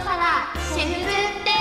皿シェフズテ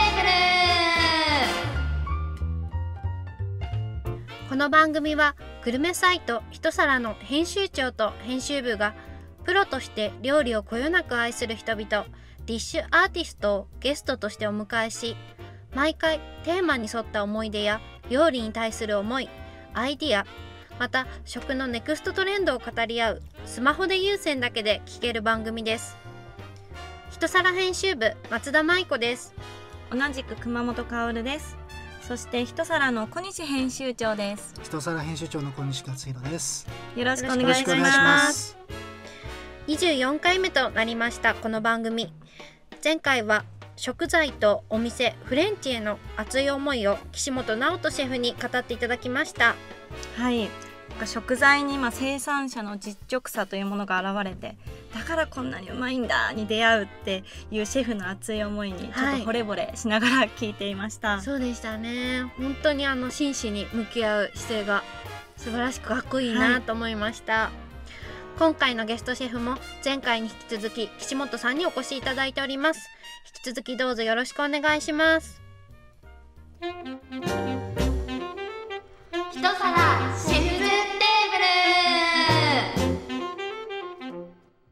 ーブル。 この番組はグルメサイト一皿の編集長と編集部がプロとして料理をこよなく愛する人々、ディッシュアーティストをゲストとしてお迎えし、毎回テーマに沿った思い出や料理に対する思い、アイディア、また食のネクストトレンドを語り合うスマホで有線だけで聞ける番組です。一皿編集部松田舞子です。 同じく熊本薫です。そして一皿の小西編集長です。 一皿編集長の小西克弘です。 よろしくお願いしよろしくお願いしま。 ますす。 24回目となりましたこの番組。前回は食材とお店フレンチへの熱い思いを岸本直人シェフに語っていただきました。 はい、食材に生産者の実直さというものが現れて、だからこんなにうまいんだに出会うっていうシェフの熱い思いにちょっと惚れ惚れしながら聞いていました。 そうでしたね。本当に真摯に向き合う姿勢が素晴らしくかっこいいなと思いました。今回のゲストシェフも前回に引き続き岸本さんにお越しいただいております。引き続きどうぞよろしくお願いします。 一皿シェフズテーブル。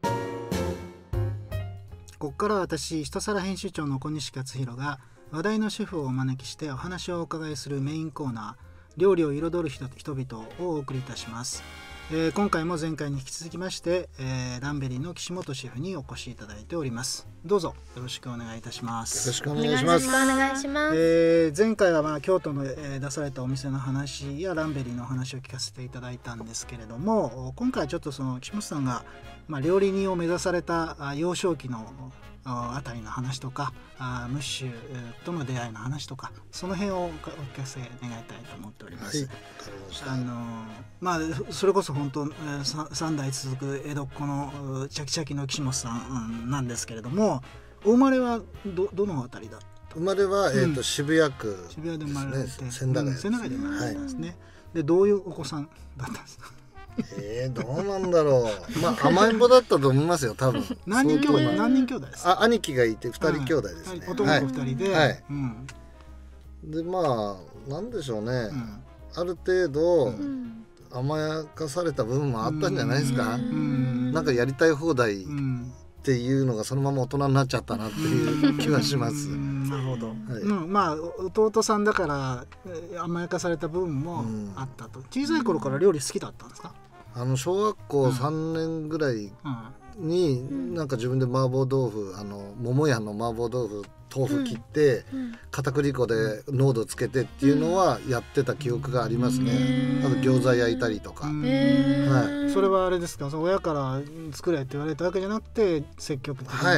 ここからは私一皿編集長の小西克弘が話題のシェフをお招きしてお話をお伺いするメインコーナー、料理を彩る人々をお送りいたします。今回も前回に引き続きまして、ランベリーの岸本シェフにお越しいただいております。どうぞよろしくお願いいたします。 よろしくお願いします。 お願いします。 前回は京都の、出されたお店の話やランベリーの話を聞かせていただいたんですけれども、今回はちょっとその岸本さんが、料理人を目指された幼少期のあたりの話とか、ムッシュとの出会いの話とか、その辺をお聞かせ願いたいと思っております。 はい、わかりました。 それこそ本当3代続く江戸っ子のチャキチャキの岸本さんなんですけれども、お生まれはどのあたりだった？ 生まれは、渋谷区ですね。 渋谷で生まれて、 千駄ヶ谷千駄ヶ谷で生まれたんですね。でどういうお子さんだったんですか？ どうなんだろう。甘えん坊だったと思いますよ、多分。 何人兄弟ですか？ 兄貴がいて2人兄弟ですね。 男の子2人で、 はい。でなんでしょうね。ある程度甘やかされた部分もあったんじゃないですか。なんかやりたい放題っていうのがそのまま大人になっちゃったなっていう気はします。 なるほど。弟さんだから甘やかされた部分もあったと。小さい頃から料理好きだったんですか？ 小学校3年ぐらいになんか自分で麻婆豆腐、桃屋の麻婆豆腐切って片栗粉で濃度つけてっていうのはやってた記憶がありますね。あと餃子焼いたりとか。 それはあれですか？親から作れって言われたわけじゃなくて積極的に？ はい。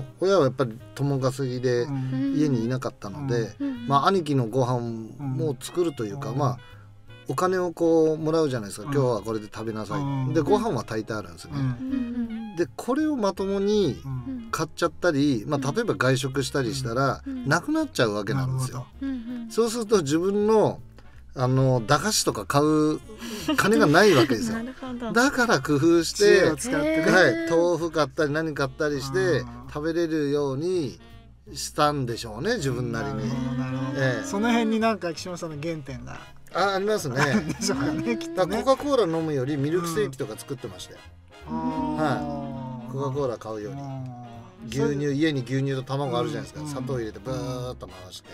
親はやっぱり共稼ぎで家にいなかったので、兄貴のご飯も作るというか、お金をもらうじゃないですか。今日はこれで食べなさい。でご飯は炊いてあるんですね。でこれをまともに買っちゃったり、例えば外食したりしたらなくなっちゃうわけなんですよ。そうすると自分の駄菓子とか買う金がないわけですよ。だから工夫して豆腐買ったり何買ったりして食べれるようにしたんでしょうね、自分なりに。 その辺になんか岸本さんの原点がありますね。コカ・コーラ飲むよりミルクセーキとか作ってましたよ。コカ・コーラ買うより牛乳、家に牛乳と卵あるじゃないですか。砂糖入れてブーッと回して。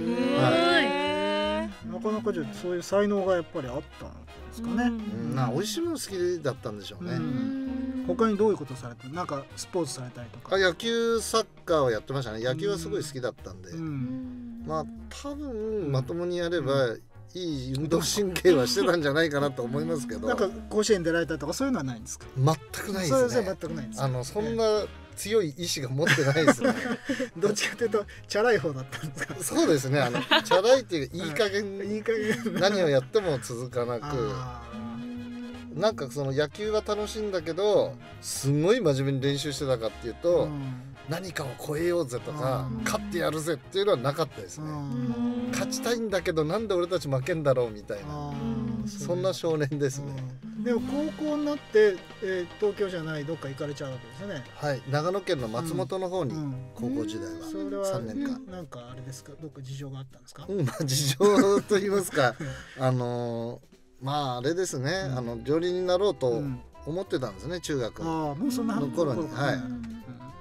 なかなかそういう才能がやっぱりあったんですかね。 美味しいもの好きだったんでしょうね。 他にどういうことされて、なんかスポーツされたりとか？ 野球サッカーをやってましたね。野球はすごい好きだったんで、多分まともにやればいい運動神経はしてたんじゃないかなと思いますけど。 なんか甲子園出られたとかそういうのはないんですか？ 全くないですね。 全くないです。 そんな強い意志が持ってないですね。 どっちかというとチャラい方だったんですか？ そうですね。チャラいっていうかいい加減何をやっても続かなく、なんかその野球は楽しいんだけどすごい真面目に練習してたかっていうと、何かを超えようぜとか勝ってやるぜっていうのはなかったですね。勝ちたいんだけどなんで俺たち負けんだろうみたいな、そんな少年ですね。 でも高校になって、東京じゃないどっか行かれちゃうわけですよね。 はい、長野県の松本の方に高校時代はそれは 3年間、 なんかあれですか、どっか事情があったんですか？ まあ事情と言いますかまああれですね、料理人になろうと思ってたんですね、中学の頃に。はい。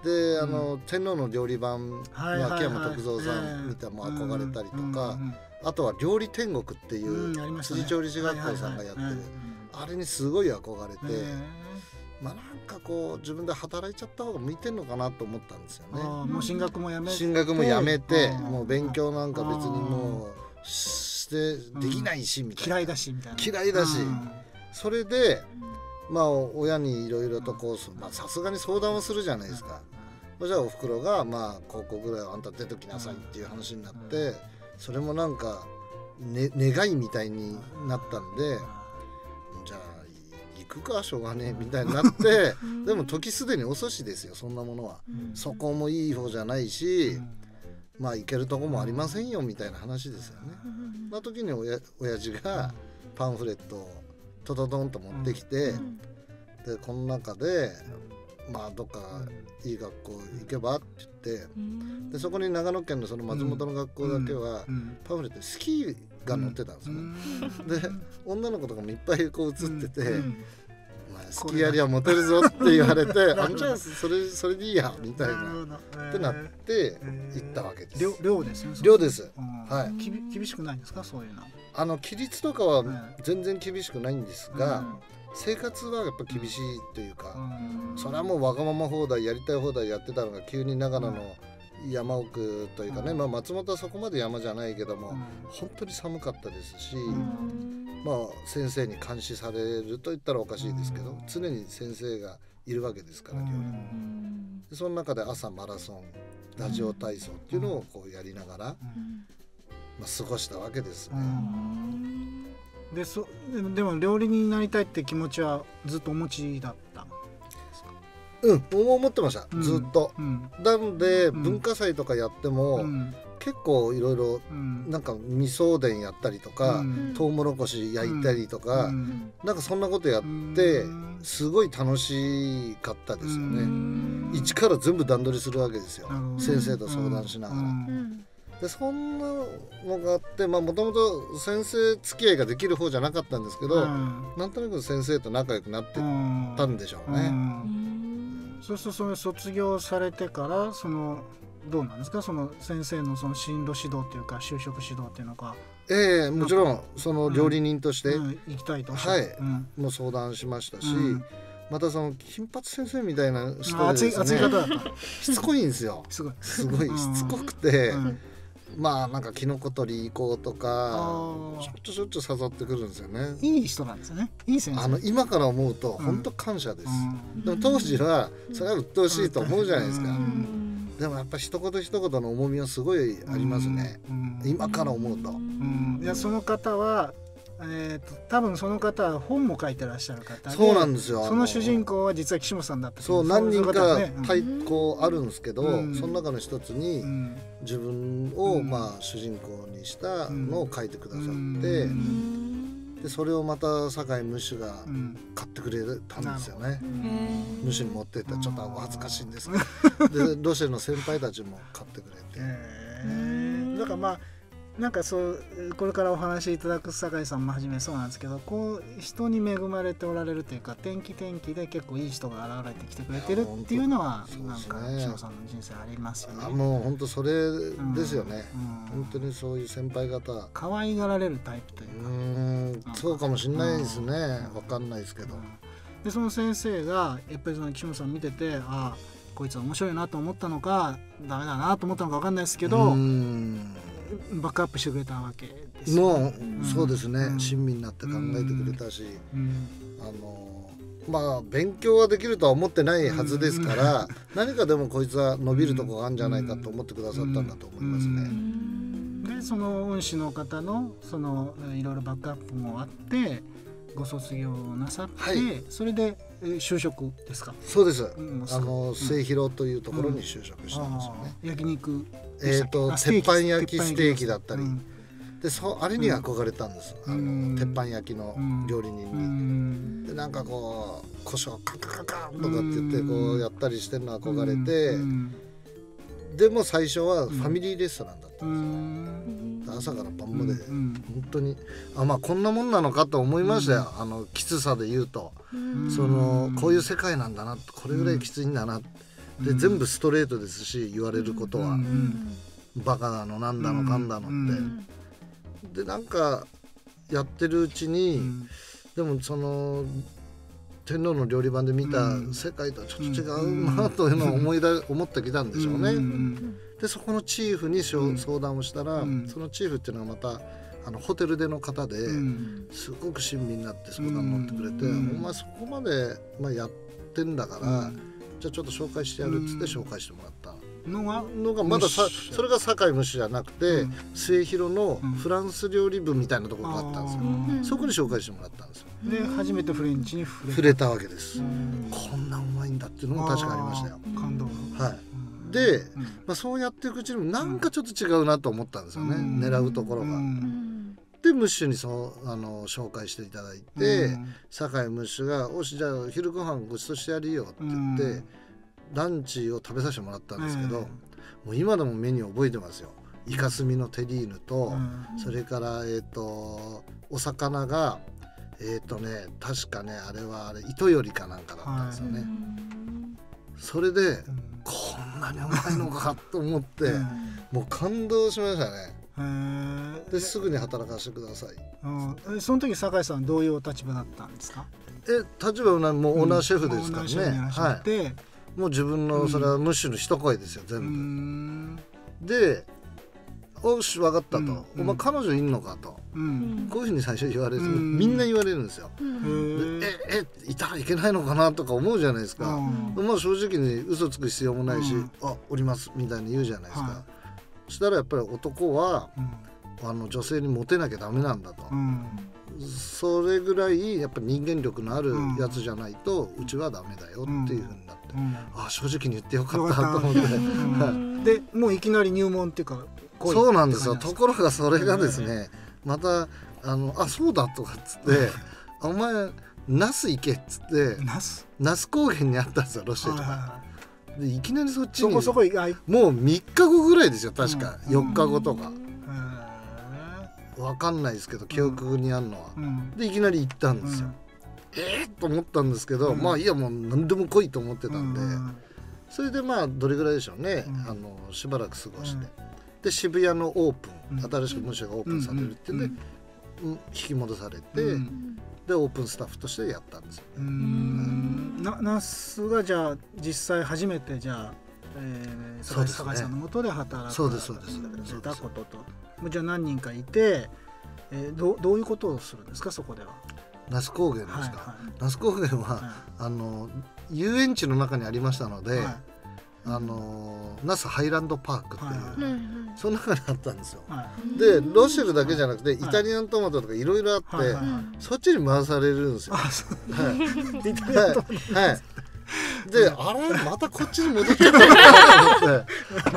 で天皇の料理番の秋山徳蔵さん見ても憧れたりとか、あとは料理天国っていう辻調理師学校さんがやってるあれにすごい憧れて、まあなんかこう自分で働いちゃった方が向いてんのかなと思ったんですよね。 もう進学もやめてもう勉強なんか別にもうしてできないしみたいな、 嫌いだしみたいな、 嫌いだし、それでまあ親にいろいろとこうさすがに相談をするじゃないですか。じゃあおふくろがまあ高校ぐらいはあんた出ときなさいっていう話になって、それもなんか、願いみたいになったんで、じゃあ行くかしょうがねえみたいになってでも時すでに遅しですよ、そんなものは。そこもいい方じゃないし、まあ行けるとこもありませんよみたいな話ですよね。その時に親父がパンフレットをトトトンと持ってきて、でこの中でまあどっかいい学校行けばって言って、でそこに長野県のその松本の学校だけはパンフレットにスキーが載ってたんですよね。で女の子とかもいっぱいこう写ってて、スキーやりはモテるぞって言われてじゃあそれでいいやみたいなってなって行ったわけです。 寮ですね。 寮です。はい。 厳しくないんですか、そういうの？ 規律とかは全然厳しくないんですが、生活はやっぱ厳しいというか、それはもうわがまま放題やりたい放題やってたのが急に長野の山奥というかね、まあ松本はそこまで山じゃないけども本当に寒かったですし、まあ先生に監視されると言ったらおかしいですけど、常に先生がいるわけですから、料理。その中で朝マラソン、ラジオ体操っていうのをこうやりながら、まあ、過ごしたわけですね。 でも料理人になりたいって気持ちはずっとお持ちだったんですか？ 思ってました、ずっと。なので文化祭とかやっても結構いろいろなんか味噌田やったりとか、トウモロコシ焼いたりとか、なんかそんなことやってすごい楽しかったですよね。一から全部段取りするわけですよ、先生と相談しながら。でそんなのがあって、まあもともと先生付き合いができる方じゃなかったんですけど、なんとなく先生と仲良くなってたんでしょうね。 そうするとその卒業されてからどうなんですか、その先生のその進路指導っていうか就職指導っていうのか。 もちろんその料理人として行きたいと、 もう相談しましたし、またその金八先生みたいな人でですね、 熱い方だった。 しつこいんですよ。すごいしつこくて、まあなんかキノコ取り行こうとかしょっちゅう誘ってくるんですよね。 いい人なんですよね。いい先生。 今から思うと本当感謝です。でも当時はそれは鬱陶しいと思うじゃないですか。でもやっぱ一言一言の重みはすごいありますね、今から思うと。 いやその方は多分その方は本も書いてらっしゃる方で、 そうなんですよ。 その主人公は実は岸本さんだった。 そう、何人かこうあるんですけど、その中の一つに自分をまあ主人公にしたのを書いてくださって、でそれをまた堺ムッシュが買ってくれたんですよね。ムッシュに持ってったらちょっとお恥ずかしいんですけどでロシェの先輩たちも買ってくれて、 だからまあなんかこれからお話しいただく酒井さんもはじめそうなんですけど、こう人に恵まれておられるというか、天気で結構いい人が現れてきてくれてるっていうのはなんか岸本さんの人生ありますよね。 もう本当それですよね、本当にそういう先輩方可愛がられるタイプというか。 そうかもしれないですね、分かんないですけど。 でその先生がやっぱりその岸本さん見てて、こいつは面白いなと思ったのかダメだなと思ったのか分かんないですけど、バックアップしてくれたわけですよね。 そうですね、親身になって考えてくれたし、まあ勉強はできるとは思ってないはずですから、何かでもこいつは伸びるとこがあるんじゃないかと思ってくださったんだと思いますね。 でその恩師の方のいろいろバックアップもあってご卒業なさって、それで就職ですか？ そうです。末広というところに就職したんですよね。 焼肉、 鉄板焼きステーキだったり、 であれに憧れたんです、鉄板焼きの料理人に、でなんかこう胡椒カンカンカンとかって言ってこうやったりしてるの憧れて、でも最初はファミリーレストランだったんですよ、朝から晩まで、本当にまあこんなもんなのかと思いましたよ、きつさで言うと、こういう世界なんだな、これぐらいきついんだな、で全部ストレートですし、言われることは、バカなのなんだのかんだのって、でなんかやってるうちに、でもその天皇の料理番で見た世界とはちょっと違うなというのを思ってきたんでしょうね。でそこのチーフに相談をしたら、そのチーフっていうのはまたホテルでの方ですごく親身になって相談に乗ってくれて、お前そこまで、やってんだから、じゃあちょっと紹介してやるっつって紹介してもらったのがまだそれが堺蒸しじゃなくて、末広のフランス料理部みたいなところがあったんですよ、そこに紹介してもらったんですよ。 で初めてフレンチに触れたわけです、こんなうまいんだっていうのも確かありましたよ。 感動。 で、そうやっていくうちにもなんかちょっと違うなと思ったんですよね、狙うところが。でムッシュに紹介していただいて、堺ムッシュが「おしじゃあ昼ご飯ごちそうしてやるよ」って言って、ランチを食べさせてもらったんですけど、もう今でもメニュー覚えてますよ。イカスミのテリーヌと、それからお魚が確かねあれ糸よりかなんかだったんですよね。それでこんなにうまいのかと思ってもう感動しましたね。ですぐに働かせてください。 その時酒井さんどういうお立場だったんですか？ 立場はもうオーナーシェフですからね。もう自分のそれはムッシュの一声ですよ全部。でおし分かったと、お前彼女いんのかと、こういうふうに最初言われる、みんな言われるんですよ。いたらいけないのかなとか思うじゃないですか。まあ正直に嘘つく必要もないし、おりますみたいに言うじゃないですか。そしたらやっぱり男は女性にモテなきゃダメなんだと、それぐらいやっぱり人間力のあるやつじゃないとうちはダメだよっていうふうになって、正直に言ってよかったと思って、 でもういきなり入門っていうかそうなんですよ。ところがそれがですね、またそうだとかっつってお前那須行けっつって那須高原にあったんですよロシアとか。でいきなりそっちにもう3日後ぐらいですよ確か、4日後とか分かんないですけど記憶にあるのは、でいきなり行ったんですよ。と思ったんですけど、まあいやもう何でも来いと思ってたんで、それでまあどれぐらいでしょうね、しばらく過ごして、で渋谷のオープン、新しくムッシュがオープンされるってんで、引き戻されて、でオープンスタッフとしてやったんですよね。 那須がじゃあ実際初めてじゃあ酒井さんの下で働くたことと、じゃあ何人かいて、どういうことをするんですかそこでは。 那須高原ですか。那須高原は遊園地の中にありましたので、那須ハイランドパークっていう、その中にあったんですよ。でロシェルだけじゃなくてイタリアントマトとかいろいろあって、そっちに回されるんですよ。であれまたこっちに戻っちゃったのかなと思って、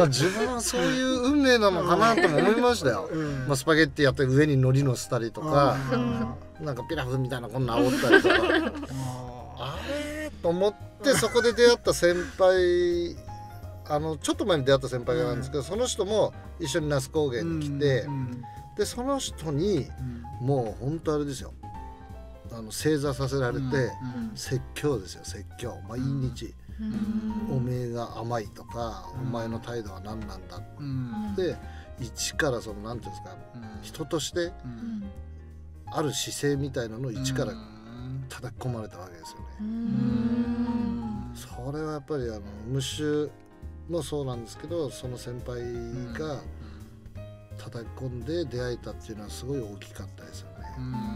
自分はそういう運命なのかなとも思いましたよ。スパゲッティやって上に海苔のせたりとか、なんかピラフみたいなこんな煽ったりとかあれと思って、そこで出会った先輩ちょっと前に出会った先輩がなんですけど、その人も一緒に那須高原に来て、でその人にもう本当あれですよ、正座させられて、説教ですよ説教、毎日、おめえが甘いとか、お前の態度は何なんだって、一からなんていうんですか、人としてある姿勢みたいなのを一から叩き込まれたわけですよね。それはやっぱりムッシュもそうなんですけど、その先輩が叩き込んで出会えたっていうのはすごい大きかったですよね。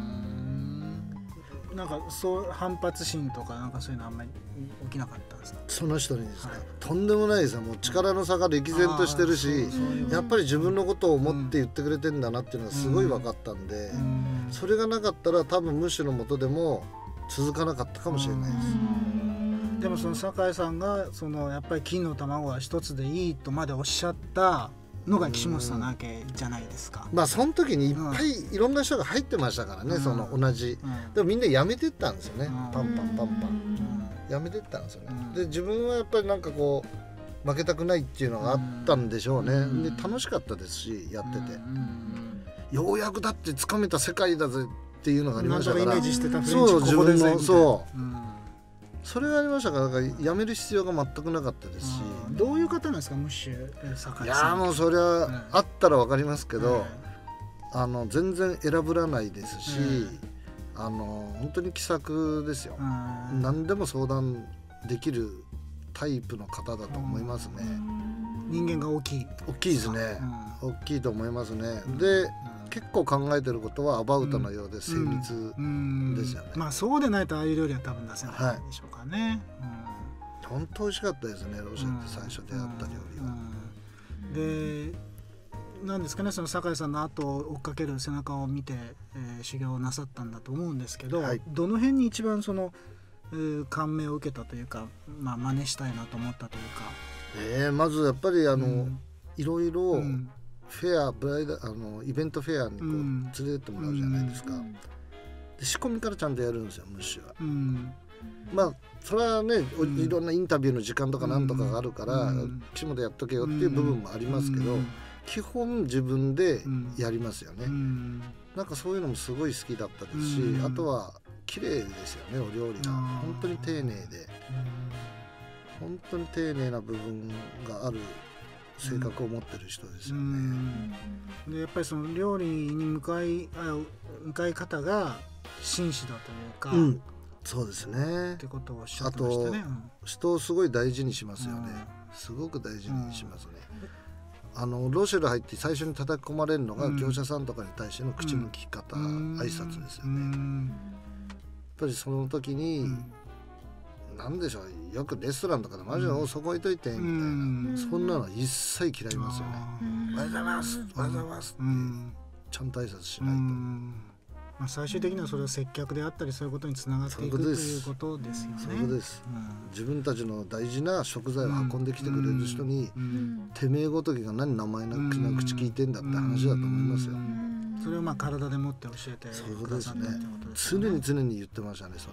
なんかそう反発心とかなんかそういうのあんまり起きなかったんですか？ その人にですか、とんでもないですよ。もう力の差が歴然としてるし、やっぱり自分のことを思って言ってくれてんだなっていうのはすごい分かったんで、それがなかったら多分ムッシュの下でも続かなかったかもしれないです。 でもその酒井さんがやっぱり金の卵は一つでいいとまでおっしゃったのが岸本さんなわけじゃないですか。 まあその時にいっぱいいろんな人が入ってましたからね、その同じ、でもみんな辞めてったんですよね、パンパンパンパン辞めてったんですよね。で自分はやっぱりなんかこう負けたくないっていうのがあったんでしょうね。で楽しかったですし、やっててようやくだってつかめた世界だぜっていうのがありましたから、 イメージしてたフレンチそう自分のそうそれがありましたから、だから辞める必要が全くなかったですし。 どういう方なんですか、ムッシュ酒井さん。 いやもうそれはあったら分かりますけど、全然選ぶらないですし、本当に気さくですよ。何でも相談できるタイプの方だと思いますね。 人間が大きいですね、大きいと思いますね。で結構考えてることはアバウトのようで精密ですよね。 まあそうでないとああいう料理は多分出せないでしょうかね。 本当美味しかったですね、ロシアって最初出会った料理は。 でなんですかね、その酒井さんの後を追っかける背中を見て、修行をなさったんだと思うんですけど、どの辺に一番その、感銘を受けたというか、真似したいなと思ったというか。 まずやっぱりいろいろフェアイベントフェアにこう連れてってもらうじゃないですか。で仕込みからちゃんとやるんですよ、ムッシュは。まあそれはね、いろんなインタビューの時間とかなんとかがあるから、岸本やっとけよっていう部分もありますけど、基本自分でやりますよね。なんかそういうのもすごい好きだったですし、あとは綺麗ですよね、お料理が本当に丁寧で、本当に丁寧な部分がある性格を持ってる人ですよね。 でやっぱりその料理に向かい方が紳士だというか、 そうですねってことをおっしゃってましたね。 あと人をすごい大事にしますよね。すごく大事にしますね。ロシェル入って最初に叩き込まれるのが業者さんとかに対しての口の利き方、挨拶ですよね。やっぱりその時に、なんでしょう、よくレストランとかでマジでそこ置いといてみたいな、そんなのは一切嫌いますよね。おはようございます、おはようございますってちゃんと挨拶しないと。 最終的にはそれは接客であったり、そういうことにつながっていくということですよね。 そういうことです。自分たちの大事な食材を運んできてくれる人に、てめえごときが何名前な口聞いてんだって話だと思いますよ。 それを体でもって教えてくださったってことですね。 常に言ってましたね、それ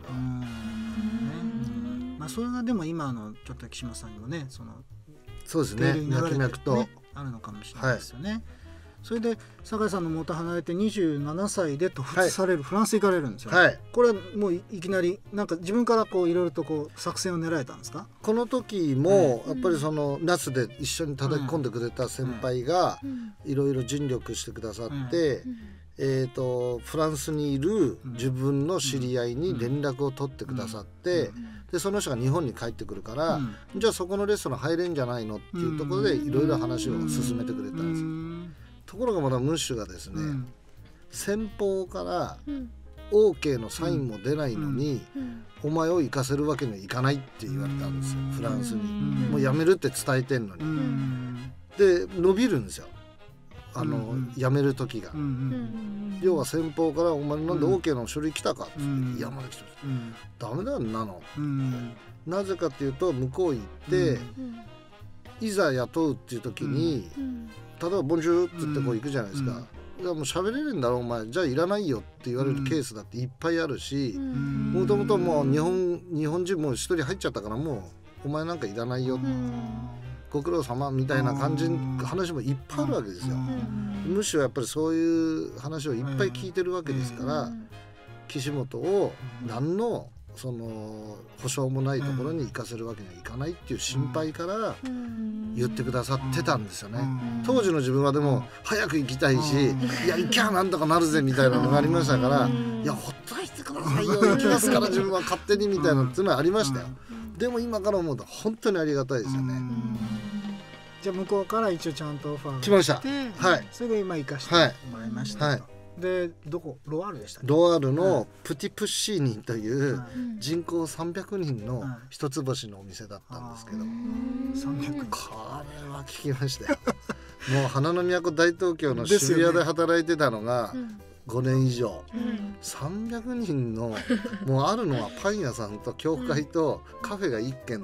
は。 それがでも今のちょっと岸本さんにもね、 そうですね、脈々とあるのかもしれないですよね。それで酒井さんの元離れて27歳で突出される、フランス行かれるんですよね。これはもういきなりなんか自分からいろいろと作戦を練られたんですか？ この時もやっぱりそのナスで一緒に叩き込んでくれた先輩がいろいろ尽力してくださって、フランスにいる自分の知り合いに連絡を取ってくださって、でその人が日本に帰ってくるから、じゃあそこのレストラン入れんじゃないのっていうところでいろいろ話を進めてくれたんですよ。ところがまだムッシュがですね、先方から OK のサインも出ないのに、お前を行かせるわけにはいかないって言われたんですよ、フランスに。もう辞めるって伝えてんのに。で伸びるんですよ、辞める時が。要は先方から「お前なんで OK の書類来たか?」って言って「いやまだ来てる」ダメだよなの。なぜかっていうと、向こう行っていざ雇うっていう時に、例えば「ボンジュー」って言ってこう行くじゃないですか。いやもう喋れるんだろお前、じゃあいらないよって言われるケースだっていっぱいあるし、もともともう日本人もう一人入っちゃったから、もうお前なんかいらないよ、ご苦労様みたいな感じの話もいっぱいあるわけですよ。むしろやっぱりそういう話をいっぱい聞いてるわけですから、岸本を何のその保証もないところに行かせるわけにはいかないっていう心配から言ってくださってたんですよね。当時の自分はでも早く行きたいし、いや行きゃなんとかなるぜみたいなのがありましたから、いやほっといてくださいよ、行きますから自分は勝手にみたいなっていうのはありましたよ。でも今から思うと本当にありがたいですよね。 じゃあ向こうから一応ちゃんとオファーが来ました。 それで今行かせてもらいましたと。でどこロワールでしたっけ？ ロワールのプティプッシーニという人口300人の一つ星のお店だったんですけど、 300 これは聞きましたよ。もう花の都大東京の渋谷で働いてたのが5年以上、300人のもうあるのはパン屋さんと教会とカフェが1軒と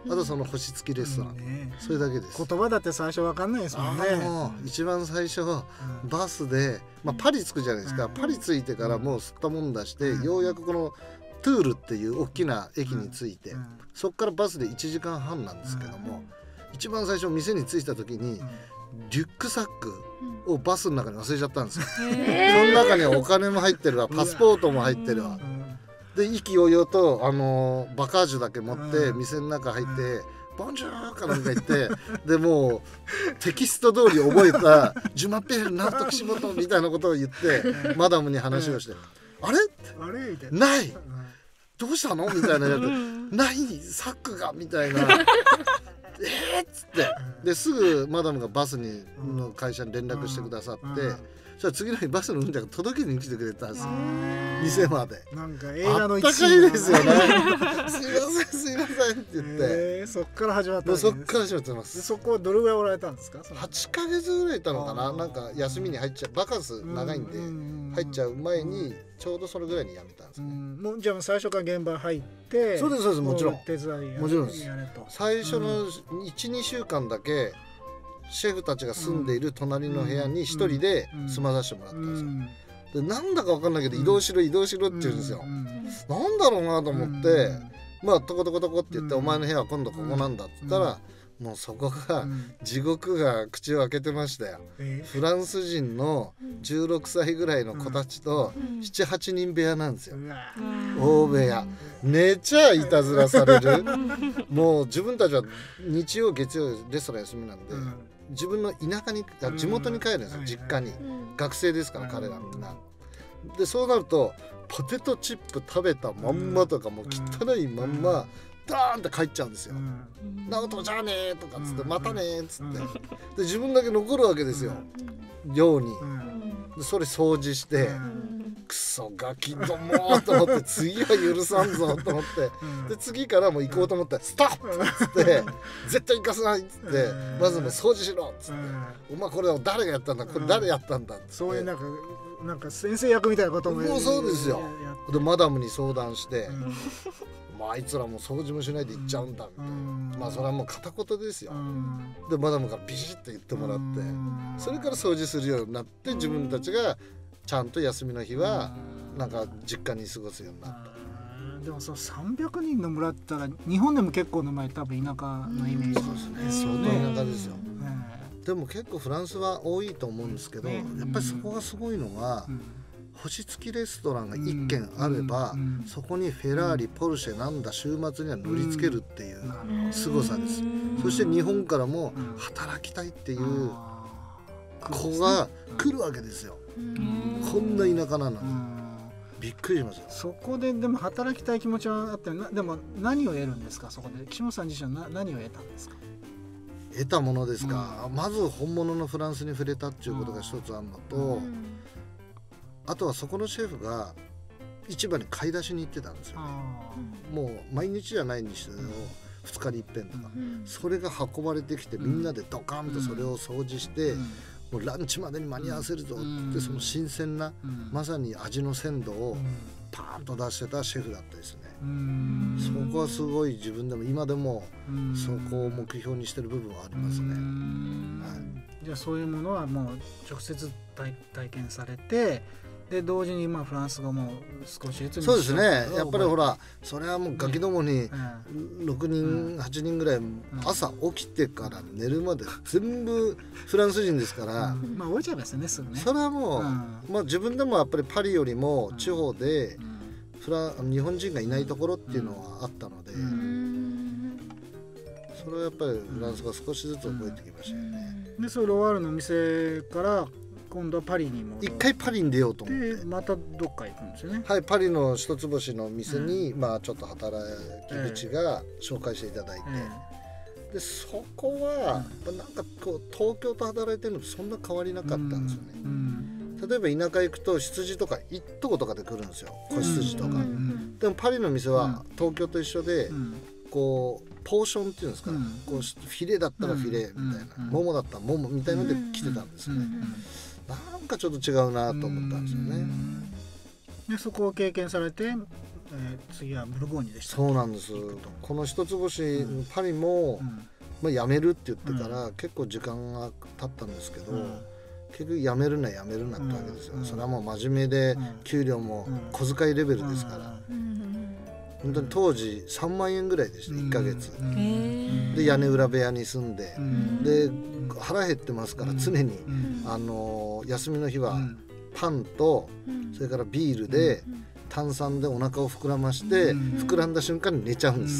あとその星付きレストラン、それだけです。 言葉だって最初わかんないですもんね。 一番最初バスで、パリ着くじゃないですか。パリ着いてからもう吸ったもんだして、ようやくこのトゥールっていう大きな駅に着いて、そこからバスで1時間半なんですけども、一番最初店に着いた時にリュックサックをバスの中に忘れちゃったんですよ。その中にはお金も入ってるわ、パスポートも入ってるわ。で意気揚々とバカージュだけ持って店の中入ってボンジューかなんか言ってでもうテキスト通り覚えたジュマペールなんとかしもとみたいなことを言ってマダムに話をしてあれないどうしたのみたいなやつないサックがみたいなっつってですぐマダムがバスの会社に連絡してくださってじゃあ次の日バスの運転が届けに来てくれたんですよ店まで。なんか映画の一シーンあったかいですよねすいませんって言ってそっから始まったんです。 そっから始まってます。 そこはどれぐらいおられたんですか ？8ヶ月ぐらいいたのかな。なんか休みに入っちゃうバカンス長いんで入っちゃう前にちょうどそれぐらいに辞めたんですね。 もうじゃあ最初から現場入ってそうですもちろん手伝いもちろんです。最初の 1,2 週間だけシェフたちが住んでいる隣の部屋に一人で住まさせてもらったんですよ。でなんだか分かんないけど移動しろって言うんですよ。なんだろうなと思ってまあトコトコトコって言ってお前の部屋は今度ここなんだって言ったらもうそこが地獄が口を開けてましたよ。フランス人の16歳ぐらいの子たちと 7,8 人部屋なんですよ。大部屋めちゃいたずらされるもう自分たちは日曜月曜レストラン休みなんで自分の田舎に地元に帰るんですよ実家に。学生ですから彼らみんな。でそうなるとポテトチップ食べたまんまとかもう汚いまんまダーンって帰っちゃうんですよ。直人じゃあねとかっつってまたねっつってで自分だけ残るわけですよ寮に。でそれ掃除してクソガキどもと思って次は許さんぞと思ってで次からもう行こうと思ってストップっつって絶対行かせないっつってまずもう掃除しろっつってお前これを誰がやったんだこれ誰やったんだってそういうなんか先生役みたいなことももうそうですよ。でマダムに相談してまああいつらも掃除もしないで行っちゃうんだみたいなまあそれはもう片言ですよ。でマダムがビシッと言ってもらってそれから掃除するようになって自分たちがちゃんと休みの日はなんか実家に過ごすようになった。 でもそう300人の村ったら日本でも結構の前多分田舎のイメージですよね。 相当田舎ですよ。でも結構フランスは多いと思うんですけどやっぱりそこがすごいのが星付きレストランが1軒あればそこにフェラーリポルシェなんだ週末には乗りつけるっていう凄さです。そして日本からも働きたいっていう子が来るわけですよ。こんな田舎なのにびっくりしますよ。 そこででも働きたい気持ちはあってでも何を得るんですかそこで岸本さん自身は何を得たんですか。 得たものですか、まず本物のフランスに触れたっていうことが一つあるのとあとはそこのシェフが市場に買い出しに行ってたんですよね。もう毎日じゃないにしても2日に一遍とかそれが運ばれてきてみんなでドカンとそれを掃除してもうランチまでに間に合わせるぞってその新鮮なまさに味の鮮度をパーンと出してたシェフだったですね。そこはすごい自分でも今でもそこを目標にしてる部分はありますね。 じゃあそういうものはもう直接体験されてで同時にフランス語も少しずつそうですね。やっぱりほらそれはもうガキどもに6人8人ぐらい朝起きてから寝るまで全部フランス人ですから覚えちゃいますよねすぐね。 それはもう自分でもやっぱりパリよりも地方で日本人がいないところっていうのはあったのでそれはやっぱりフランスが少しずつ覚えてきましたよね。 でそのロワールの店から今度はパリにも一回パリに出ようと思ってまたどっか行くんですよね。 はいパリの一つ星の店にちょっと働き口が紹介していただいてでそこはなんかこう東京と働いてるのとそんな変わりなかったんですよね。例えば田舎行くと羊とか1頭とかで来るんですよ子羊とか。でもパリの店は東京と一緒でこうポーションっていうんですかこうフィレだったらフィレみたいなモモだったらモモみたいので来てたんですよね。なんかちょっと違うなと思ったんですよね。 でそこを経験されて次はブルゴーニュでした。 そうなんです。この一つ星パリも、まあ、辞めるって言ってから結構時間が経ったんですけど、結局辞めるなってわけですよ。それはもう真面目で給料も小遣いレベルですから、本当に当時3万円ぐらいでした1ヶ月で、屋根裏部屋に住んで、で腹減ってますから常に休みの日はパンとそれからビールで炭酸でお腹を膨らまして膨らんだ瞬間に寝ちゃうんです。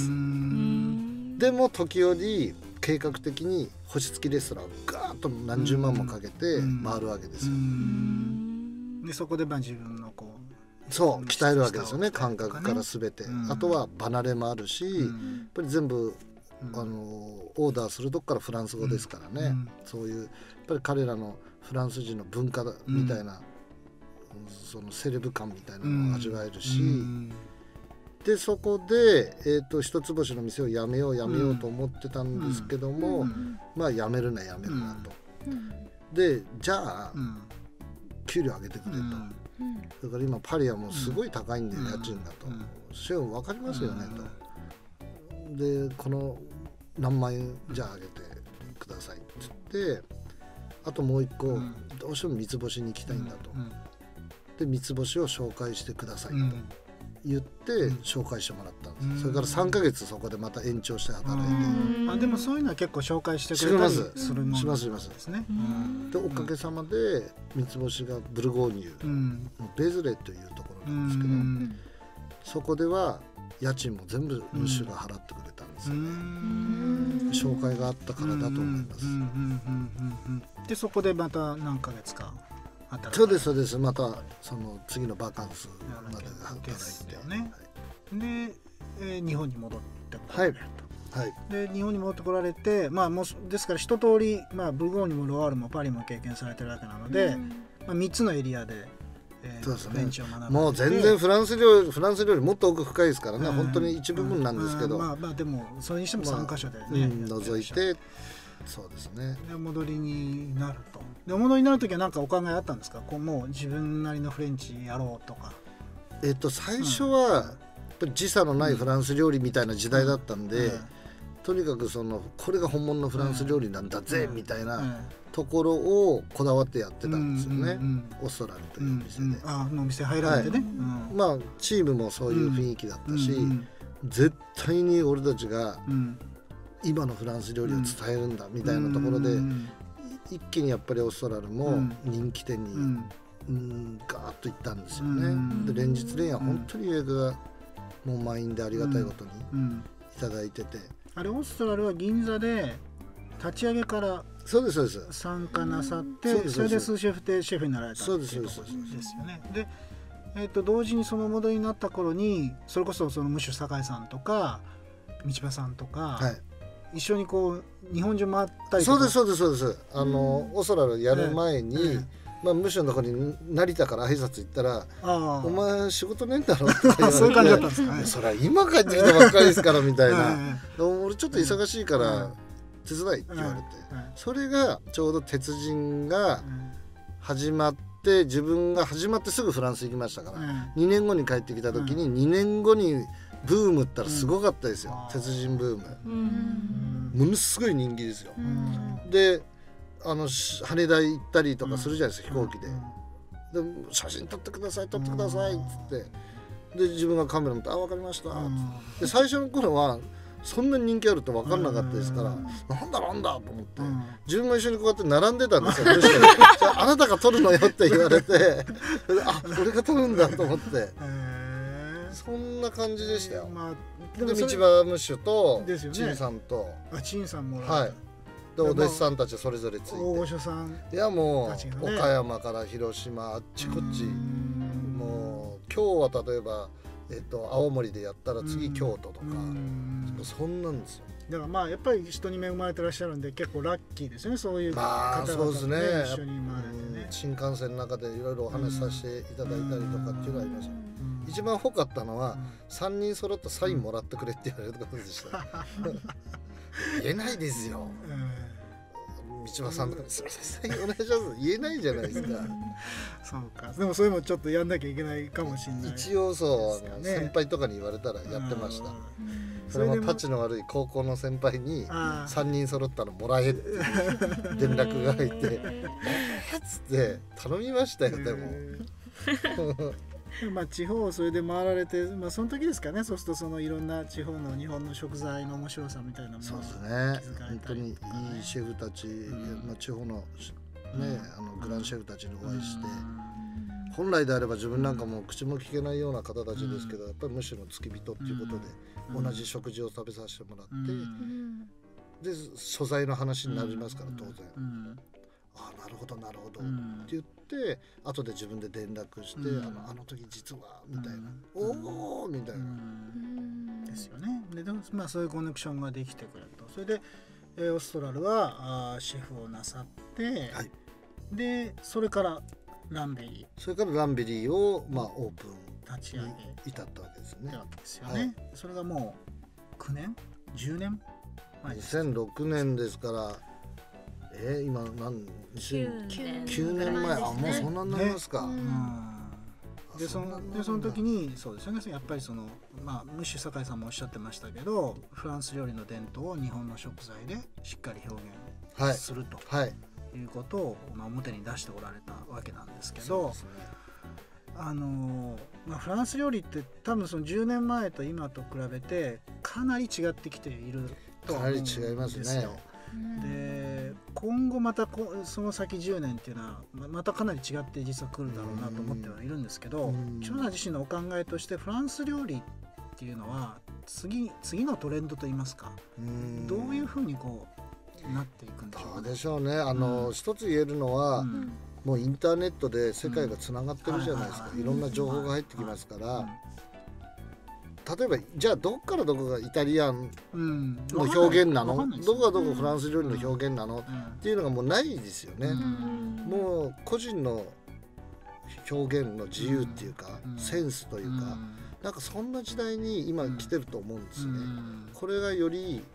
でも時折計画的に星付きレストランをガーッと何十万もかけて回るわけですよ。 でそこで自分のそう鍛えるわけですよね、感覚から全て。あとは離れもあるし、やっぱり全部オーダーするとこからフランス語ですからね、そういうやっぱり彼らのフランス人の文化みたいな、そのセレブ感みたいなのを味わえるし、でそこで、一つ星の店をやめようと思ってたんですけども、まあやめるなと、でじゃあ、給料上げてくれと、だから今パリはもうすごい高いんで、家賃だと、シェフ分かりますよねと、でこの何万円じゃあ上げてくださいって言って、あともう一個、どうしても三つ星に行きたいんだと、で三つ星を紹介してくださいと言って紹介してもらったんです。それから3ヶ月そこでまた延長して働いて、 でもそういうのは結構紹介してくれたりするものですね。 でおかげさまで三つ星がブルゴーニュのベズレというところなんですけど、そこでは家賃も全部ムッシュが払ってくれたんですよね。紹介があったからだと思います。 でそこでまた何ヶ月かそうですまたその次のバカンスまで働いて、 ね、で、日本に戻ってこられると、はい、 で日本に戻ってこられて、もうですから一通り、ブルゴーニュもロワールもパリも経験されてるわけなので、3つのエリアで、フレンチを学んで、 もう全然フランス料理もっと奥深いですからね、本当に一部分なんですけど、 でもそれにしても3カ所でね、 除いて、そうですね。 でお戻りになると。でお戻りになるときは何かお考えあったんですか？もう自分なりのフレンチやろうとか。 最初はやっぱり時差のないフランス料理みたいな時代だったんで、とにかくこれが本物のフランス料理なんだぜみたいなところをこだわってやってたんですよね。オストラルというお店で。 お店入られてね。 チームもそういう雰囲気だったし、絶対に俺たちが今のフランス料理を伝えるんだみたいなところで、一気にやっぱりオーストラルも人気店にガーッと行ったんですよね。で連日連夜本当に予約がもう満員でありがたいことにいただいてて、 あれオーストラルは銀座で立ち上げから参加なさって、それでスーシェフでシェフになられたっていうところですよね。で同時にその戻りになった頃にそれこそムッシュ酒井さんとか道場さんとか、一緒に日本中回ったりとか。そうです。オーストラルやる前に、ムッシュのとこに成田から挨拶行ったら「お前仕事ねえんだろ」って言われてそういう感じだったんですかね。 そりゃ今帰ってきたばっかりですからみたいな俺ちょっと忙しいから手伝いって言われて、それがちょうど鉄人が始まって自分が始まってすぐフランス行きましたから、2年後に帰ってきた時に2年後にブームったらすごかったですよ、鉄人ブーム、ものすごい人気ですよ。で羽田行ったりとかするじゃないですか、飛行機で。で写真撮ってくださいっつってで自分がカメラ持って「分かりました」で最初の頃はそんなに人気あると分かんなかったですから、なんだと思って自分も一緒にこうやって並んでたんですよ。あなたが撮るのよって言われて俺が撮るんだと思って、そんな感じでしたよ。で道場ムッシュとチンさんとチンさんもでお弟子さんたちそれぞれついて、 大御所さん、 いやもう岡山から広島あっちこっち、もう今日は例えば青森でやったら次京都とか、そんなんですよ。 だからやっぱり人に恵まれてらっしゃるんで結構ラッキーですよね、そういう方々 そうですね。 一緒に回れてね、 新幹線の中でいろいろお話しさせていただいたりとかっていうのがありました。一番多かったのは3人揃ったサインもらってくれって言われることでした。言えないですよ。 道場さんとかにすいませんお願いします言えないじゃないですかそうか。でもそれもちょっとやんなきゃいけないかもしれない。 一応そうですよね先輩とかに言われたらやってました。それそれでももタチの悪い高校の先輩にあ 3人揃ったらもらえっていう連絡が入ってっつって頼みましたよでもまあ地方をそれで回られて、まあ、その時ですかね。そうするとそのいろんな地方の日本の食材の面白さみたいなものをそうですね気づかれ本当にいいたりとかねシェフたち、まあ、地方の、ねグランシェフたちにお会いして、本来であれば自分なんかも口も聞けないような方たちですけど、やっぱりむしろ付き人っていうことで同じ食事を食べさせてもらって、で素材の話になりますから当然、ああなるほどなるほど、って言って後で自分で連絡して、あの時実はみたいな、おおみたいな、 ですよね。でまあそういうコネクションができてくると。それでオーストラルはシェフをなさって、 はい、 でそれからランベリそれからランベリーを、まあ、オープンー立ち上げ至ったわけですねってわけですよね。それがもう9年10年前ですか。 2006年ですから今何9年前、あもうそんなになりますか、 でその時にそうですよね。やっぱりそのまあムッシュ酒井さんもおっしゃってましたけど、フランス料理の伝統を日本の食材でしっかり表現すると、いうことを、まあ、表に出しておられたわけなんですけど、まあ、フランス料理って多分その10年前と今と比べてかなり違ってきていると思うんですよ。 かなり違いますね。 で今後またその先10年っていうのはまたかなり違って実は来るだろうなと思ってはいるんですけど、長さん自身のお考えとしてフランス料理っていうのは次のトレンドといいますか、どういうふうにこうなっていくんでしょうか。 どうでしょうね。一つ言えるのは、もうインターネットで世界がつながってるじゃないですか。いろんな情報が入ってきますから、例えばじゃあどっからどこがイタリアンの表現なの、どこがどこフランス料理の表現なの、っていうのがもうないですよね。もう個人の表現の自由っていうか、センスというか、なんかそんな時代に今来てると思うんですね。これがより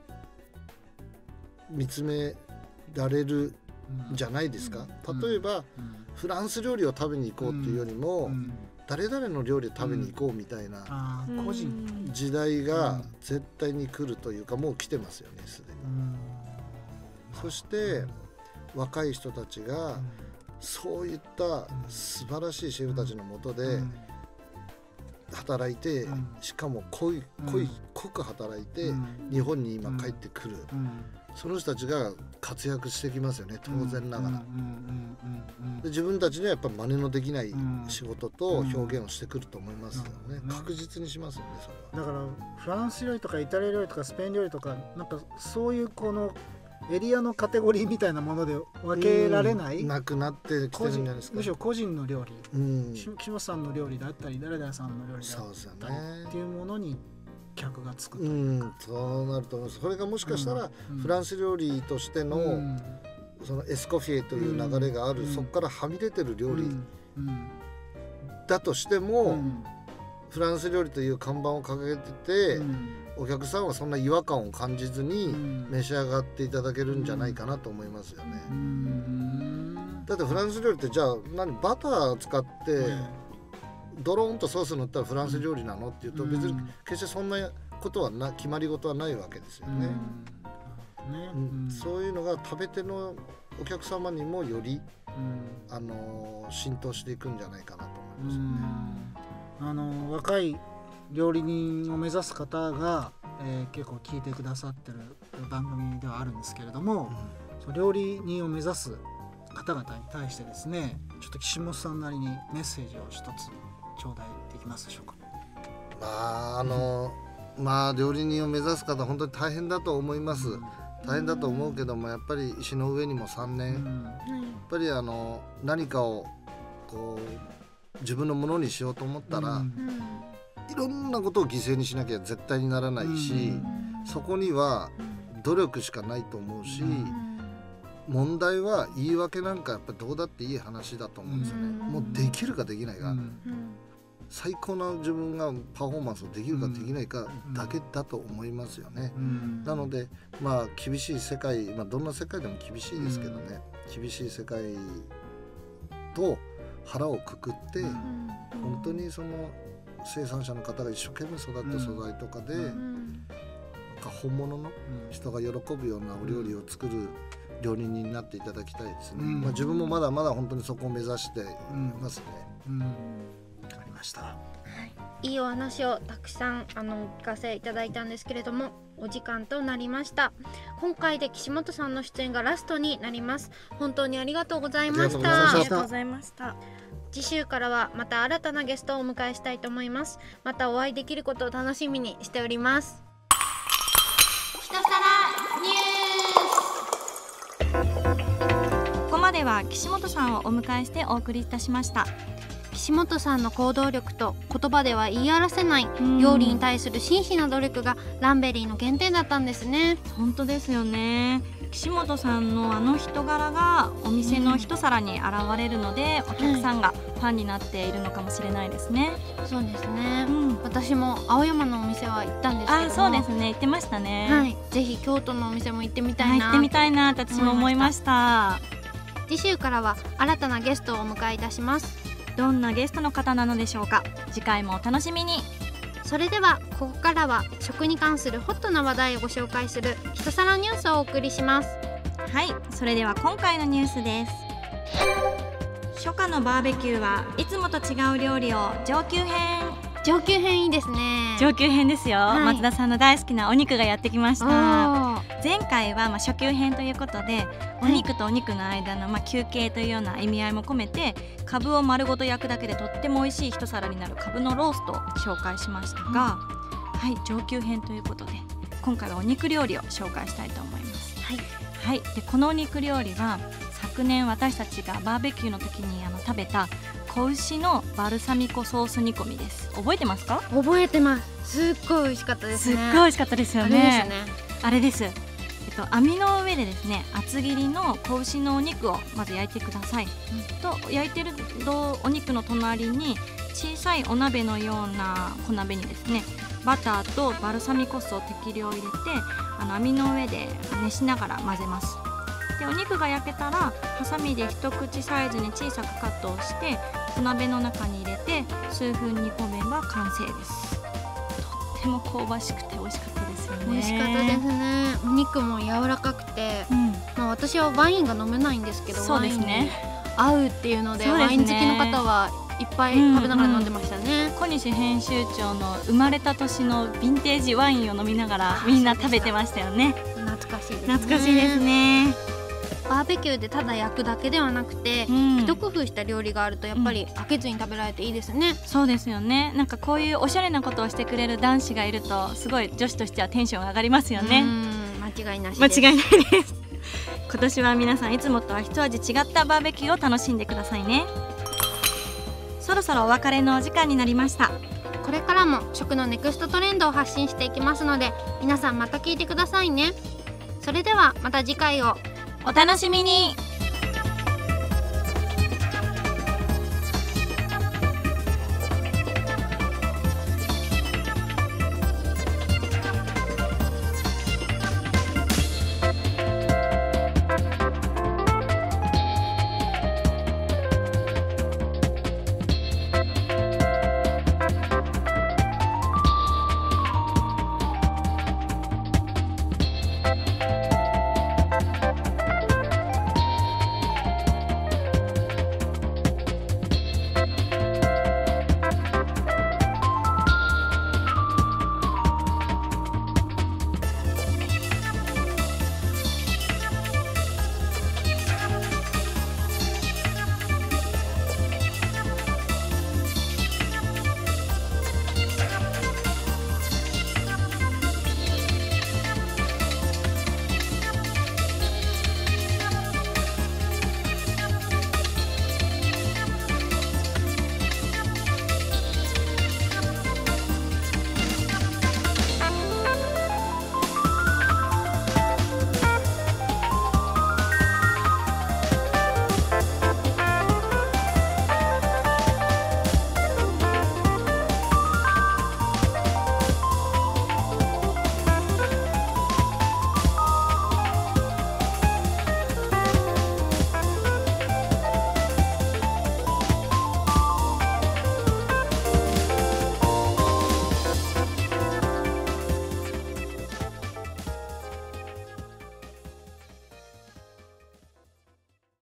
見つめられるんじゃないですか。例えばフランス料理を食べに行こうっていうよりも、誰々の料理を食べに行こうみたいな時代が絶対に来るというか、もう来てますよねすでに。そして若い人たちがそういった素晴らしいシェフたちの下で働いて、しかも濃く働いて日本に今帰ってくる、その人たちが活躍してきますよね、当然ながら。で自分たちにはやっぱり真似のできない仕事と表現をしてくると思いますよね。確実にしますよねそれは。 だからフランス料理とかイタリア料理とかスペイン料理とか、なんかそういうこのエリアのカテゴリーみたいなもので分けられない、 なくなってきてるんじゃないですか。 むしろ個人の料理、岸本さんの料理だったり誰々さんの料理だったりっていうものに客がつくというか、 そうなると思います。それがもしかしたらフランス料理としてのそのエスコフィエという流れがある、そこからはみ出てる料理だとしても、フランス料理という看板を掲げてて、お客さんはそんな違和感を感じずに召し上がっていただけるんじゃないかなと思いますよね。だってフランス料理ってじゃあバター使ってドローンとソース塗ったらフランス料理なのっていうと、別に決してそんなことは決まり事はないわけですよね。そういうのが食べ手のお客様にもより、浸透していくんじゃないかなと思いますよね。 若い料理人を目指す方が、結構聞いてくださってる番組ではあるんですけれども、料理人を目指す方々に対してですね、ちょっと岸本さんなりにメッセージを一つ頂戴できますでしょうか。 料理人を目指す方本当に大変だと思います。大変だと思うけども、やっぱり石の上にも3年、やっぱり何かをこう自分のものにしようと思ったら、いろんなことを犠牲にしなきゃ絶対にならないし、そこには努力しかないと思うし、問題は言い訳なんかやっぱりどうだっていい話だと思うんですよね。もうできるかできないか、 最高な自分がパフォーマンスをできるかできないかだけだと思いますよね。なので厳しい世界、どんな世界でも厳しいですけどね、厳しい世界と腹をくくって、本当にその生産者の方が一生懸命育った素材とかで、本物の人が喜ぶようなお料理を作る料理人になっていただきたいですね。自分もまだまだ本当にそこを目指していますね。 わかりました。 いいお話をたくさん聞かせいただいたんですけれども、お時間となりました。今回で岸本さんの出演がラストになります。本当にありがとうございました。 ありがとうございました。 次週からはまた新たなゲストをお迎えしたいと思います。またお会いできることを楽しみにしております。 一皿ニュース。 ここまでは岸本さんをお迎えしてお送りいたしました。 岸本さんの行動力と言葉では言い表せない料理に対する真摯な努力がランベリーの原点だったんですね。 本当ですよね。岸本さんのあの人柄がお店の一皿に現れるので、お客さんがファンになっているのかもしれないですね。 そうですね、私も青山のお店は行ったんですけども、 そうですね、行ってましたね。 ぜひ京都のお店も行ってみたいな、 行ってみたいなと私も思いました。 次週からは新たなゲストをお迎えいたします。 どんなゲストの方なのでしょうか。次回もお楽しみに。 それではここからは食に関するホットな話題をご紹介する一皿ニュースをお送りします。 はい、それでは今回のニュースです。初夏のバーベキューはいつもと違う料理を上級編。 上級編いいですね。 上級編ですよ、松田さんの大好きなお肉がやってきました。前回は初級編ということで、お肉とお肉の間の休憩というような意味合いも込めて、カブを丸ごと焼くだけでとっても美味しい一皿になるカブのローストを紹介しましたが、上級編ということで今回はお肉料理を紹介したいと思います。でこのお肉料理は昨年私たちがバーベキューの時に食べた子牛のバルサミコソース煮込みです。覚えてますか？ 覚えてます。すっごい美味しかったですね。 すっごい美味しかったですよね。あれです。網の上でですね、厚切りの子牛のお肉をまず焼いてください。と焼いてるお肉の隣に小さいお鍋のような小鍋にですね、バターとバルサミコ酢を適量入れて網の上で熱しながら混ぜます。でお肉が焼けたらハサミで一口サイズに小さくカットをして小鍋の中に入れて数分煮込めば完成です。とっても香ばしくて美味しかったですよね。 美味しかったですね。お肉も柔らかくて、私はワインが飲めないんですけど、 そうですね、 ワインに合うっていうので、ワイン好きの方はいっぱい食べながら飲んでましたね。 小西編集長の生まれた年のヴィンテージワインを飲みながらみんな食べてましたよね。 懐かしいですね。 懐かしいですね。 バーベキューでただ焼くだけではなくて、一工夫した料理があるとやっぱり飽きずに食べられていいですね。 そうですよね。なんかこういうおしゃれなことをしてくれる男子がいるとすごい女子としてはテンション上がりますよね。 間違いなしです。 間違いないです。今年は皆さんいつもとは一味違ったバーベキューを楽しんでくださいね。そろそろお別れのお時間になりました。 これからも食のネクストトレンドを発信していきますので、皆さんまた聞いてくださいね。それではまた次回をお楽しみに。